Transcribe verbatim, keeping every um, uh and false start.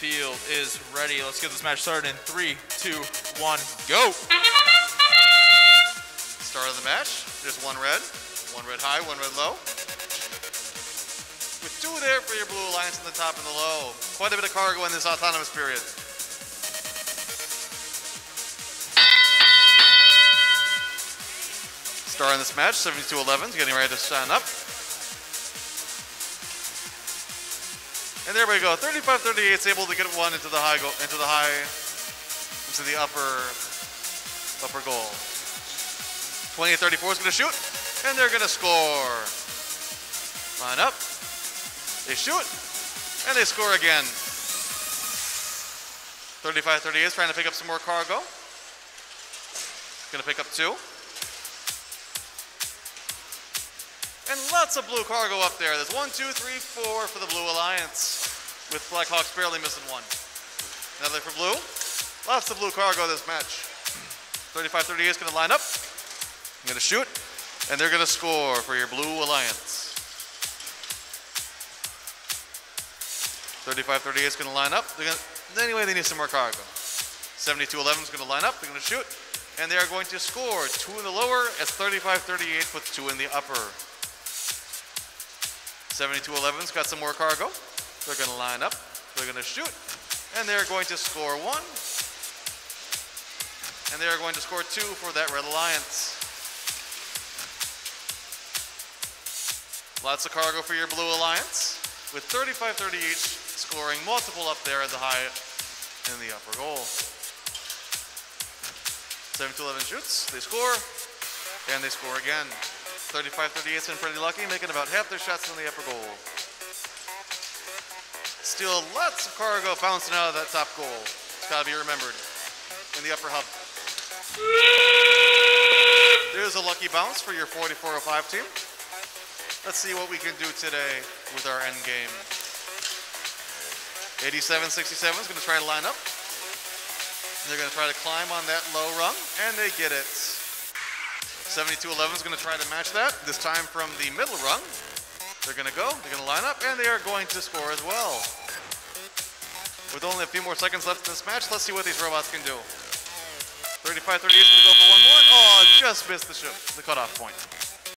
field is ready. Let's get this match started in three, two, one, go. Start of the match, there's one red, one red high, one red low. With two there for your blue alliance in the top and the low. Quite a bit of cargo in this autonomous period. Starting this match, seventy-two eleven's getting ready to stand up. And there we go, thirty-five thirty-eight's able to get one into the high, go into the high, into the upper, upper goal. twenty-eight thirty-four is going to shoot, and they're going to score. Line up, they shoot, and they score again. thirty-five thirty-eight is trying to pick up some more cargo. Going to pick up two. And lots of blue cargo up there. There's one, two, three, four for the Blue Alliance, with Blackhawks barely missing one. Another for blue. Lots of blue cargo this match. thirty-five thirty-eight is going to line up. I'm going to shoot, and they're going to score for your Blue Alliance. thirty-five thirty-eight is going to line up. They're gonna, anyway, they need some more cargo. seventy-two eleven is going to line up. They're going to shoot, and they are going to score. Two in the lower as thirty-five thirty-eight puts two in the upper. seventy-two eleven's got some more cargo. They're going to line up. They're going to shoot, and they're going to score one. And they are going to score two for that Red Alliance. Lots of cargo for your Blue Alliance, with thirty-five thirty-eight scoring multiple up there at the high and the upper goal. seventy-two eleven shoots, they score, and they score again. thirty-five thirty-eight's been pretty lucky, making about half their shots in the upper goal. Still lots of cargo bouncing out of that top goal. It's got to be remembered in the upper hub. There's a lucky bounce for your forty-four oh five team. Let's see what we can do today with our end game. eighty-seven sixty-seven is going to try to line up. They're going to try to climb on that low rung, and they get it. seventy-two eleven is going to try to match that, this time from the middle rung. They're going to go, they're going to line up, and they are going to score as well. With only a few more seconds left in this match, let's see what these robots can do. thirty-five thirty-eight is going to go for one more. Oh, just missed the, show, the cutoff point.